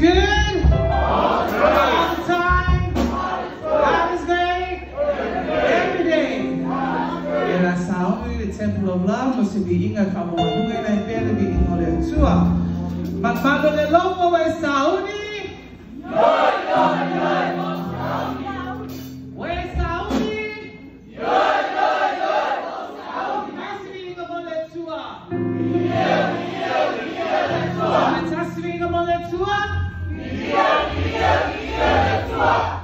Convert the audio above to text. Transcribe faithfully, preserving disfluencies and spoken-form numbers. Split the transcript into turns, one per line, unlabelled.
good. All the time. God is great. Every day. Kaya sa amin, the temple of love, must be inga kamo manungay na ipere bi ingole tua. Magmano le lomo wa Saudi. Yoy, yoy, yoy, mo Saudi. Wa Saudi. Yoy, yoy, yoy, mo Saudi. Taswing mo le tua. Iya, iya, iya le tua. Taswing mo le tua. Iya, iya, iya le tua.